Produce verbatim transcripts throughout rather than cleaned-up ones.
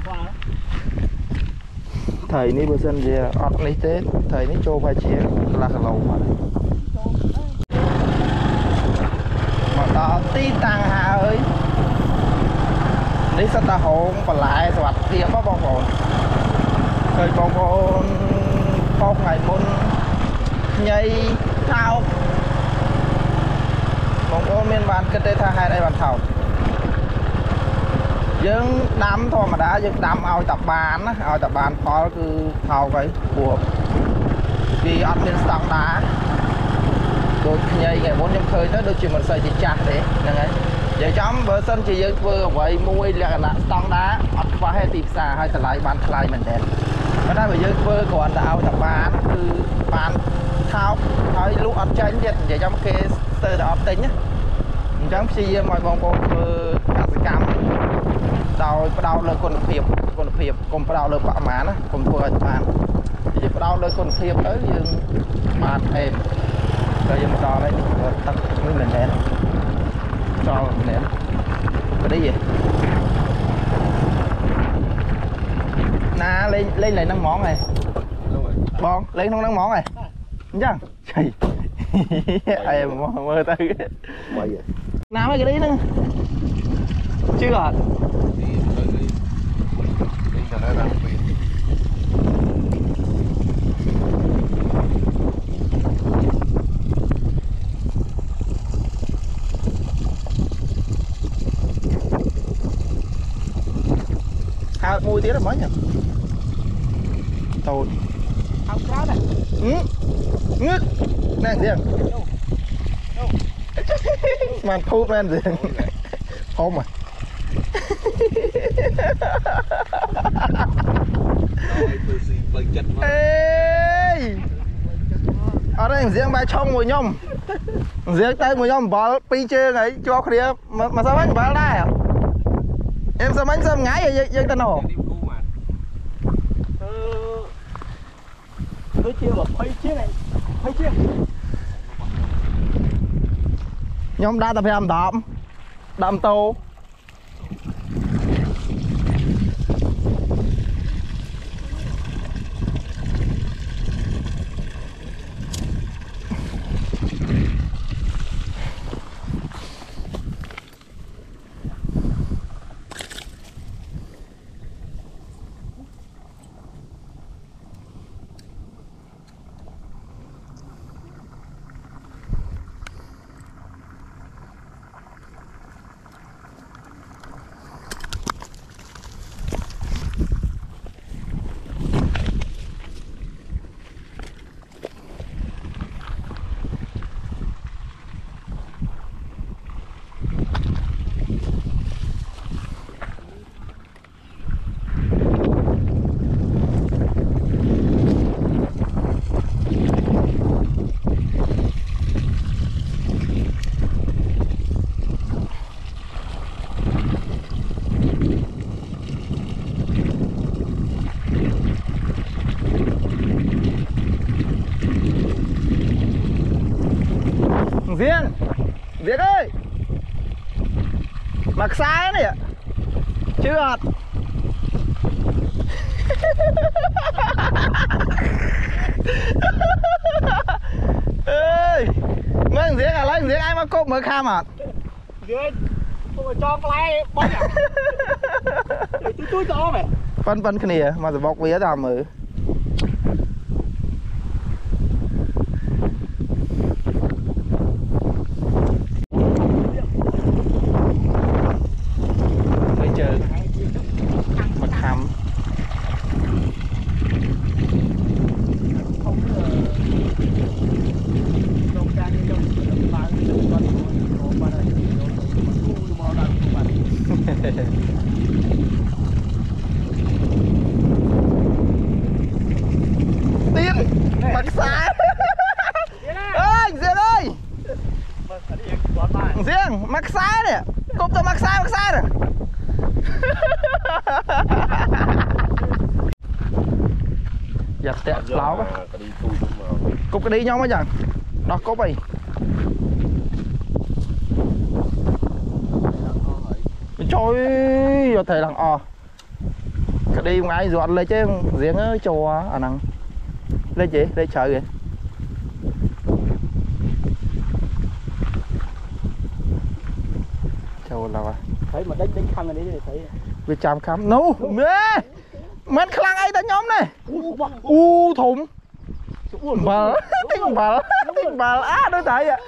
thầy ní bữa dân gì ọt lấy tết thầy ní cho vài chia là cả lâu mà mà đó tí tăng hà ơi ní sao ta hồn và lại soạt thiệp á bông bồn rồi bông bồn phong ngày môn nhây thao bông bồn miền bàn kết tê tha hai đây bàn thầu dân đám thôi mà đã dân đám ao tập bàn á ao tập bàn phó cứ thầu cái buộc vì ăn miếng sòng đá đôi nhây ngày bốn nhâm khơi tới đôi chuyện mình xây thì chặt đấy nè ấy vậy chấm bờ sân chỉ dân vừa vậy mua là là sòng đá ăn qua hay tìm xa hay lại bàn lại mình đẹp mà đây bây giờ vừa còn ao tập bàn cứ bàn thao thôi lúc ăn chén vậy vậy trong kia từ đó tính nhá chấm xì mọi bông bông vừa ăn cam đào đàoเลยคนเพียบคนเพียบกลมđàoเลยปะหมานะกลมตัวปานที่đàoเลยคนเพียบtới dươngมาเองrồi dương đào đấy tắt mới mình nén cho nén cái đấy gì na lên lên lại năm món này bon lên không năm món này chăng trời em mơ tới nào mấy cái đấy nữa chưa à hao mùi tí là mới nhỉ tôi hao cá này ừ ngứt nè riêng màn thu men riêng không à ê ở đây riêng bài trong mùi nhom riêng tay mùi nhom bỏ pi chơi này cho kia mà, mà sao anh bỏ đây à em sao anh sao ngái vậy dân ta nổ tôi chia vào phơi chiếc này phơi chiếc nhóm đã tập làm đạm đạm tô Viên Việt ơi mặc sai này ạ chưa hạt ơi mấy giếng à lấy giếng ai mà cốp mới kham à giếng tôi cho cái bóc à tôi tôi cho mày phân phân cái này mà rồi bọc vía ra mà mặc sai ơi Diên ơi Diên mặc sai này cốp tôi mặc sai mặc sai này giặt tẹt láo quá cốp cái đi nhau mới chẳng đó cốp này trời giờ thầy thằng o đi ngay dọn lên chứ giếng cho à năng lên chị đây chờ kìa châu là thấy mà đánh đánh khăn ở đấy thì thấy Việt Tràm khám nấu mẹ men khăn ấy ta nhóm này u thùng bà tinh bà tinh bà á đối thấy ạ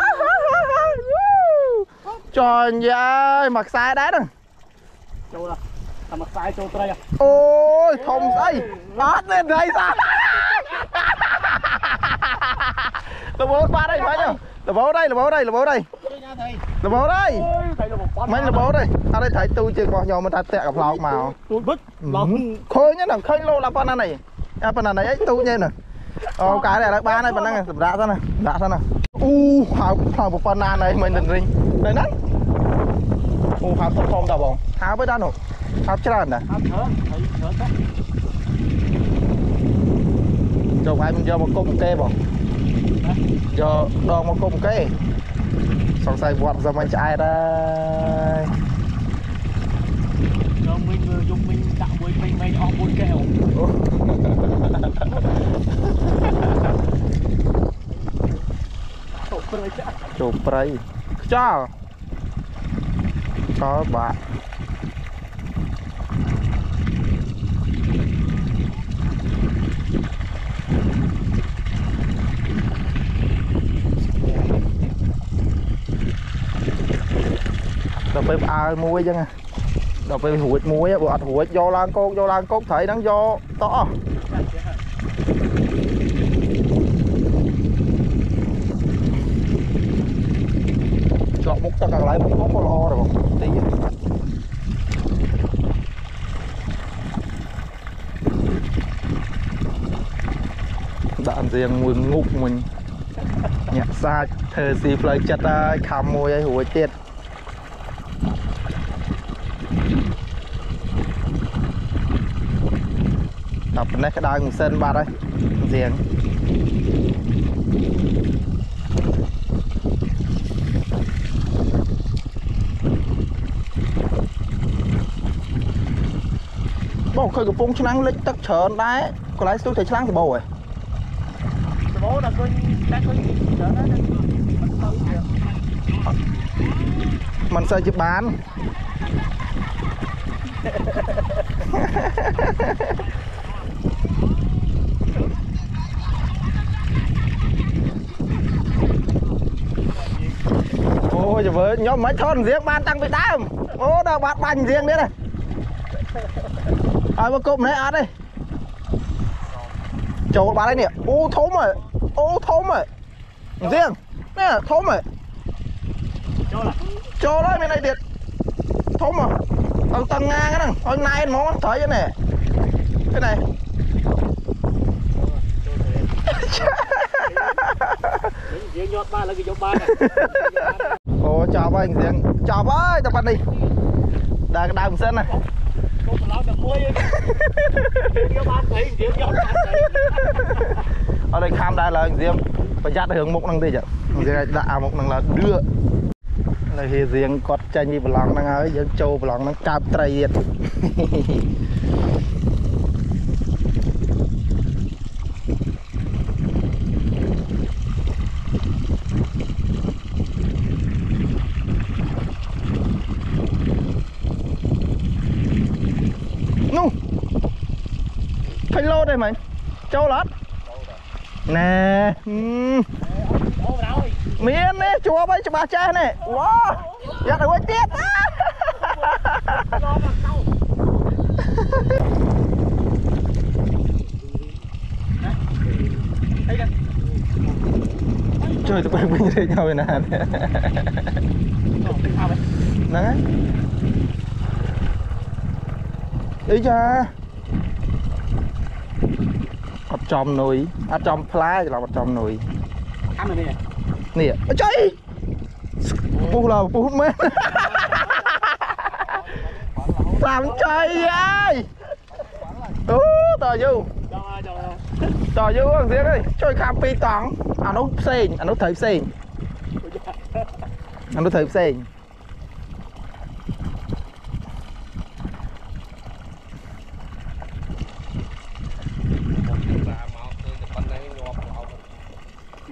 trời ơi mặc sai đá rồi châu là mặc sai châu tây à ôi thùng xây bắt lên đây sao là bố ba đây phải không là bố đây là bố đây là bố đây là bố đây mấy là bố đây ở đây thấy tôi chưa có nhau mà ta tẹt gặp lọc màu khơi nhá thằng khơi lô là con này à phần này ấy tôi nhé nè ờ cái này là ba này phần này đã ra này đã ra này u hào hào một phần này mình đừng rinh đây nè u hào không không đâu bông hào với đan hổ hào chết rồi nè cho ai mình cho một công kê bông cho đo một công kê xong xài vọt ra mình chạy đây rồi mình vừa dùng mình tạo mình mình mình ở một kèo chụp đây cho có bạn đọc về à muối chứ nha đọc về hụt muối bộ ạt hụt do lan cốt do lan cốt thấy đang do to chọn một tất cả lại một có lo rồi không tí đạn riêng nguyên ngục mình nhặt xa thờ xì phơi chặt khám môi ấy hụt tiết tập này cái đai sân ba đây riêng bố khơi cái phong năng lịch tắc chởn đấy có lái tôi thấy năng thì bố rồi bố là coi đang coi chởn đấy mình sẽ chụp bán ôi trời ơi nhóm mấy thôn riêng ban tăng bị đá ô đâu bát bánh riêng đấy này ai mà cụm đấy ăn đây chỗ bán đây nè ô thốn rồi ô thốn rồi riêng nè thốn rồi cho đấy bên này điện thốn mà ông tầng ngang cái này ông nay nó thấy cái này cái này ồ chào anh riêng chào ơi tập ăn đi đang đang sân này ở đây khám đây là anh riêng phải dắt hướng mục năng đi chứ riêng đã mục năng là đưa là hi riêng cọt chanh đi blang năng ấy dân châu blang năng cạp trai nu phải lô đây mày châu lót nè miên nè chùa bay cho bà cha nè wow dạ được quay tiết trời tụi bay bên đây nhau vậy nè nè ý cha ở trong núi ở trong fly là ở trong núi nè chơi bu là bu hút mét làm chơi ai ú tờ du tờ du thằng riêng đây chơi khám pi toàn anh nó xên anh nó thấy xên anh nó thấy xên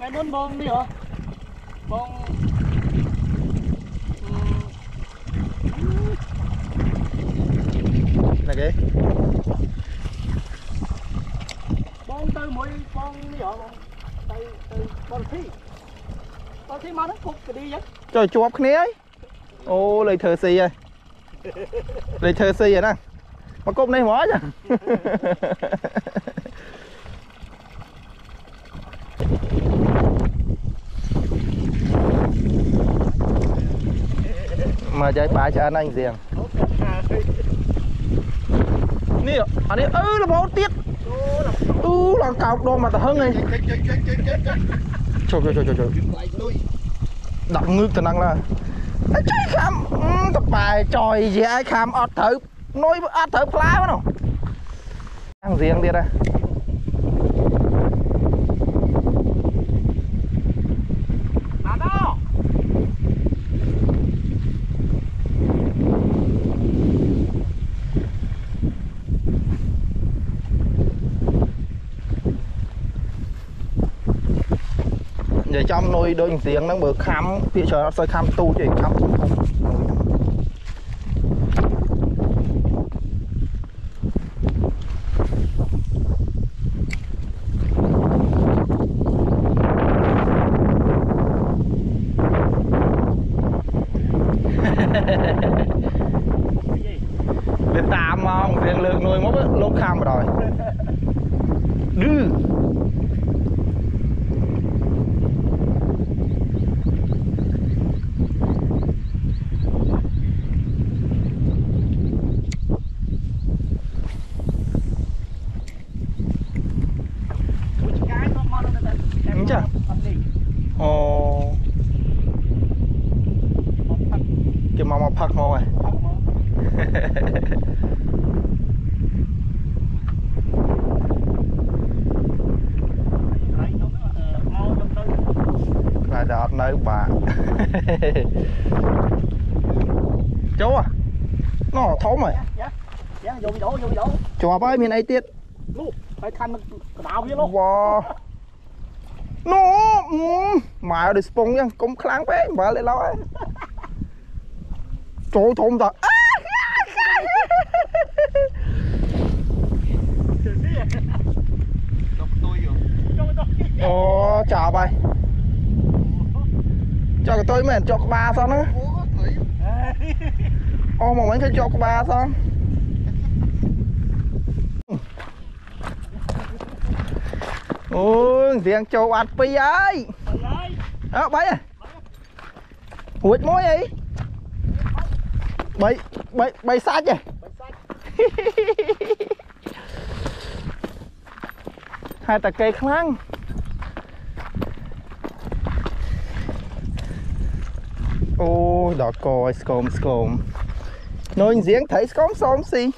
này muốn bông đi hả bông này cái bông từ mỗi bông đi hả bông từ từ bông thi bông thi mà nó cục cái đi vậy trời chụp cái ấy ô lời thơ xì rồi lời thơ xì rồi nè mà cục này hóa chứ mà chạy bài cho anh anh riêng nè anh ấy ư là bao tiết ư là cào đo mà ta hưng này trời trời trời trời đọc ngước thì năng là chơi khám tập bài tròi gì ai khám ọt thử nói ọt thử phá quá nào ăn riêng đi đây để trong nuôi đôi tiếng nó bờ khám phía trời nó xây khám tu chỉ khám để tạm không riêng lượng nuôi mốt lúc khám rồi đưa ồ cái màu màu phật màu này là đợt nơi bà chú à nó thốn rồi chùa bơi miền ấy tiết phải khăn đào với luôn wow nó mà được spong nha cũng kháng bé mà lại lo trời thôn thật ồ chào bay cho cái tôi mình cho cái ba sao nữa ô mà mấy cái cho cái ba sao ôi riêng châu ăn pi ấy đó bay à hụt mối gì bay bay bay sát vậy hai ta cây khăn ôi đỏ coi scom scom nói riêng thấy scom xóm xì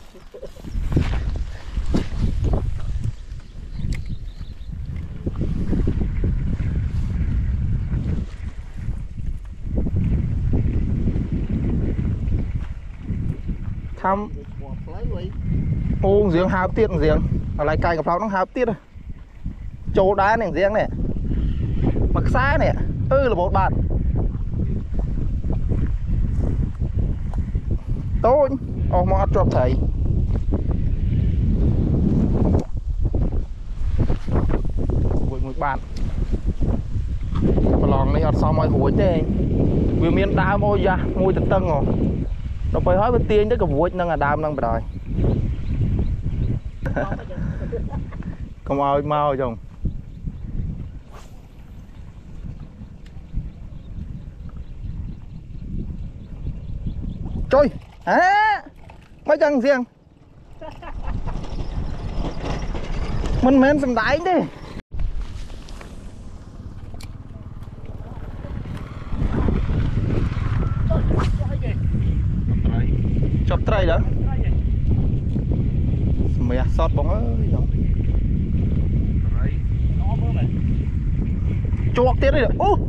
thăm ô riêng hao tiết riêng ở lại cài gặp pháo nó hao tiết rồi chỗ đá này riêng này mặc xa này ư là một bạn tôi ô mò drop thầy với một bạn và lòng này ở sau mọi hủi thế vì miền đá môi ra môi từ tân rồi nó phải hỏi bên tiên chứ cái vuốt năng là đam năng rồi không ao mau chồng trời à mấy chân riêng mình men sầm đáy đi chọc tray đó mẹ sót bóng ơi chuột tiết đi được ô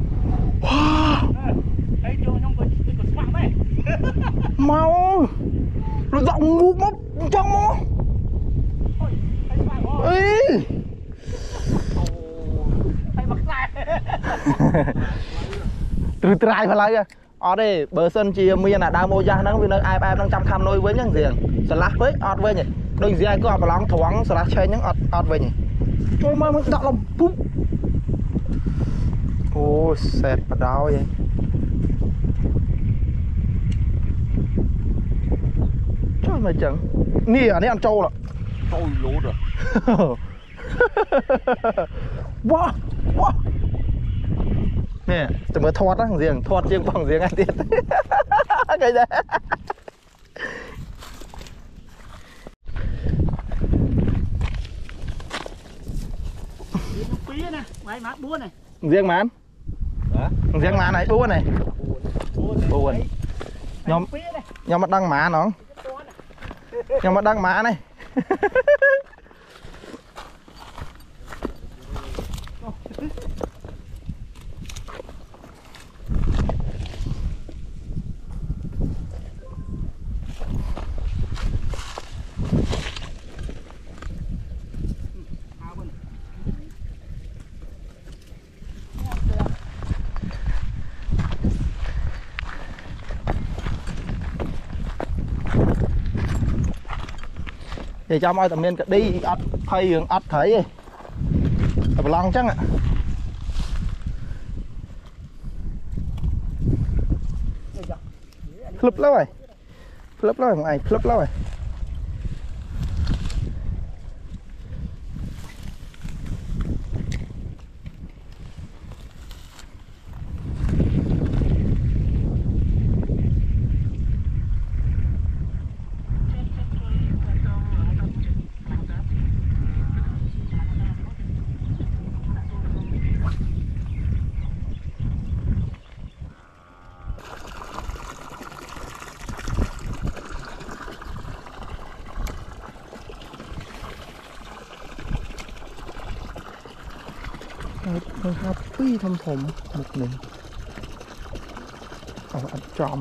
mau rồi giọng ngu mốc trong mó ê từ trai phải lấy ở đây bờ sân chia miền là đào môi ra nó vì nó ai ai đang chăm khăm nuôi với những gì sờ lát với ọt với nhỉ đôi gì ai có ọt lóng thoáng sờ lát chơi những ọt ọt với nhỉ trôi mới mới đọ lòng pum ô sệt vào đó vậy trời mày chẳng nè ở đây ăn trâu rồi trâu lố rồi wow wow nèจะมาทอดนะเสียงทอดเสียงฟังเสียงไอ้เตี้ยไงเนี่ยปีnè mày mát búa này เสียงมันเสียงมันไหนบัวnày buồn nhóm nhóm mắt đăng má nó nhóm mắt đăng má này thì cho mọi tầm miền đi ắt thay đường ắt thấy tập lăng chắc ạ flip lâu rồi flip lâu rồi mày flip lâu rồiมันฮับปี้ทำผมหมดหนึ่งเอาอัดจอม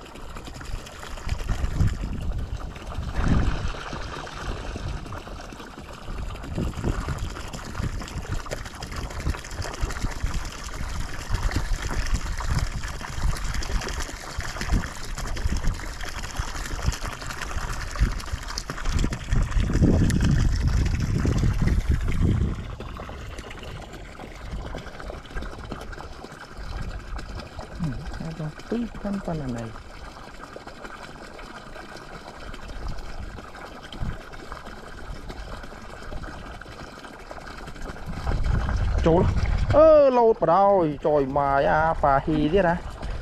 ปี้ขั้นตอนอะไรโจลเออโลดปะดาวจอยมาอ่ะปลาฮีเนี่ยนะ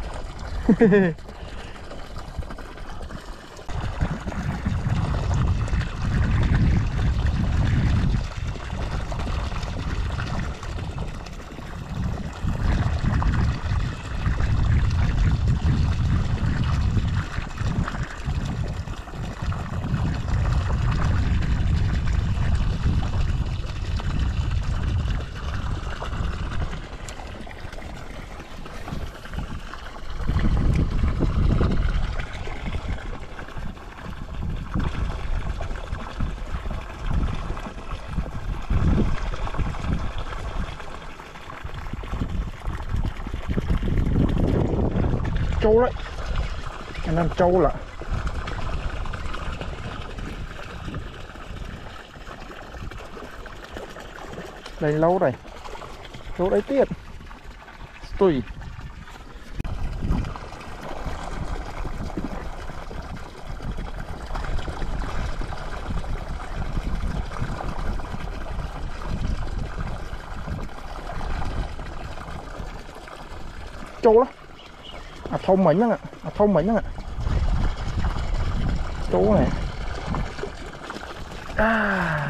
trâu đấy anh ăn trâu là đây lâu rồi lâu đấy tiết tùy trâu đó à thông mình đó ạ à, thông mình đó ạ chú này à.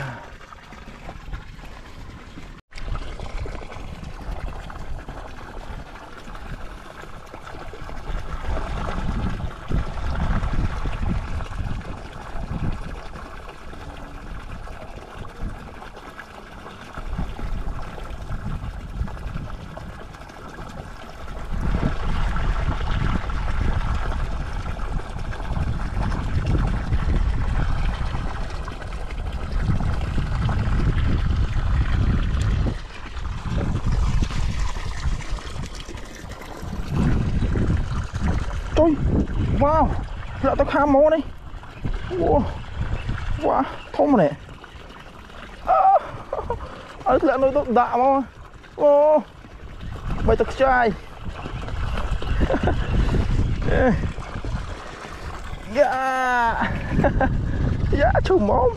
wow lạ tao khám mô này wow wow thông này ở lạ nơi tôi đạ mà wow bây tao trai dạ dạ chủ món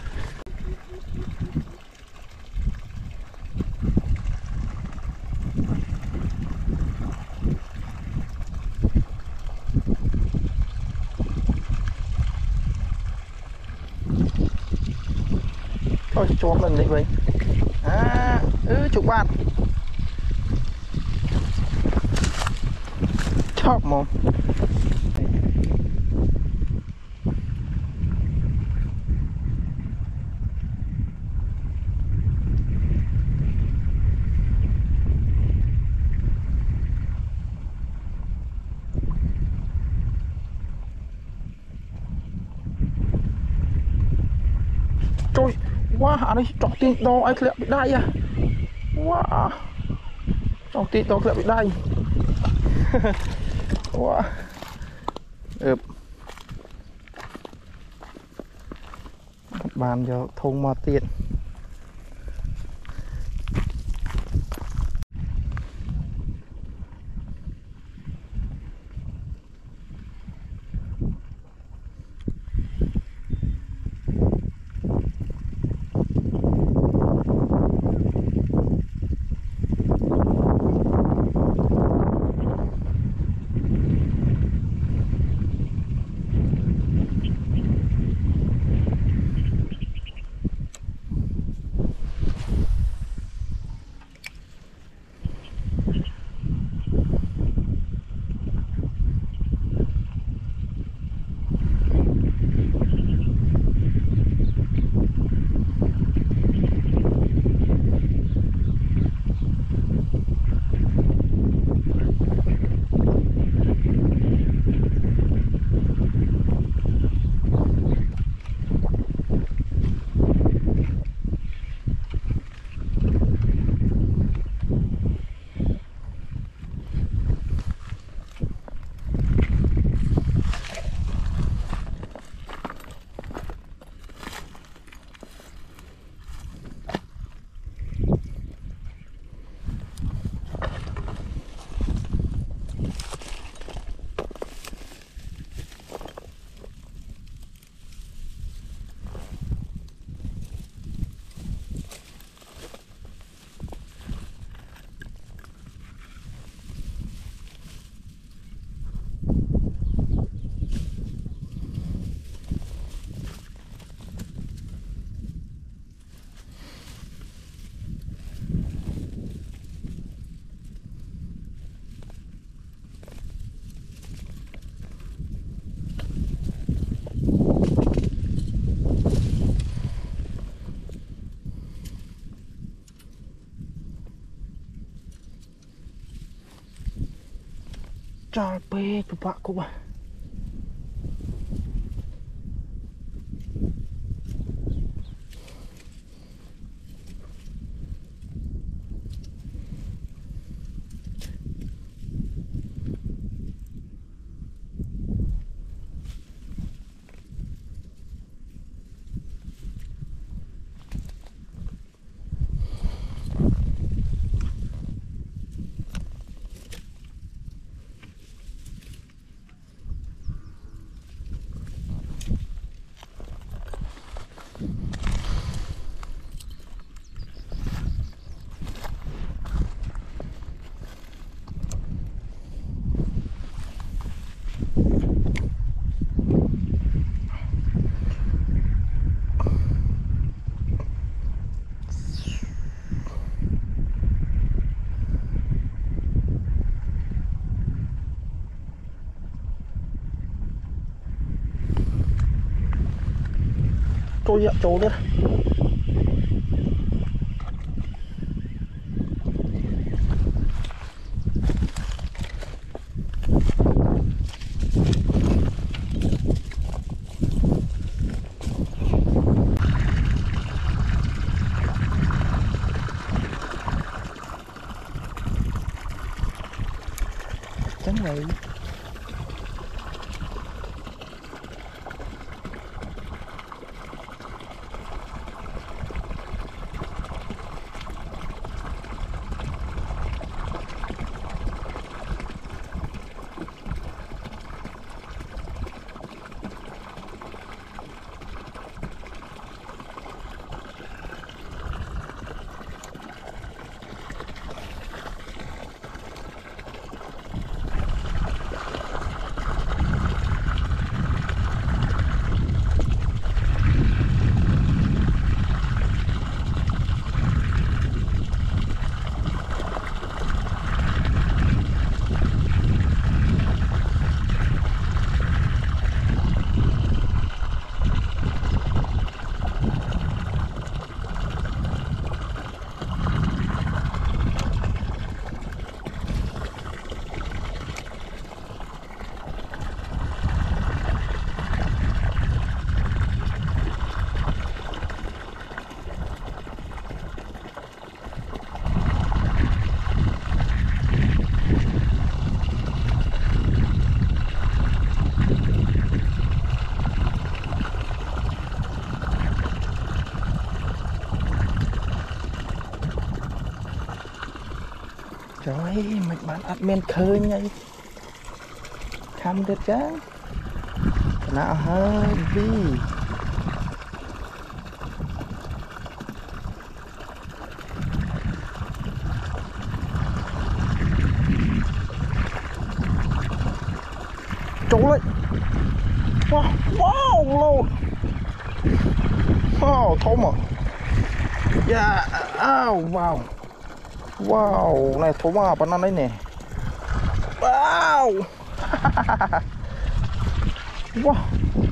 thôi chụp lần đi vậy à ừ chụp bạn chọc mà trời wow anh ấy trọc tiền đồ ai lẹ bị đai à wow trọc tiền đồ lẹ bị đai wow ướp bàn cho thông mà tiền capek bapakku bah trôi ạ trôi nữa chẳng này trời mày bán admin khơi ngay khăm được chứ nào hơi đi trốn lại wow wow lâu wow thôm à yeah oh, wow wow này thôm à bạn ăn đấy nè wow wow